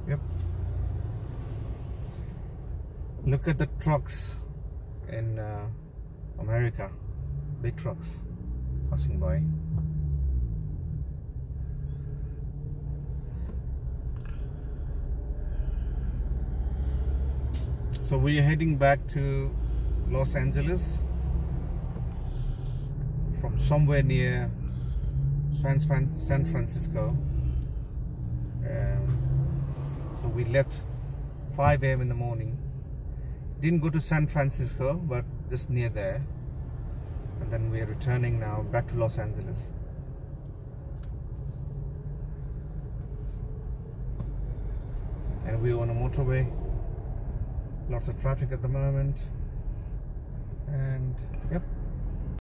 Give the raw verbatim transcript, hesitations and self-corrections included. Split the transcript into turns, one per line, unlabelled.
Yep. Look at the trucks in uh, America. Big trucks passing by. So we are heading back to Los Angeles from somewhere near San, Fran San Francisco. Um, so we left five A M in the morning. Didn't go to San Francisco, but just near there. And then we are returning now back to Los Angeles. And we're on a motorway. Lots of traffic at the moment. And yep.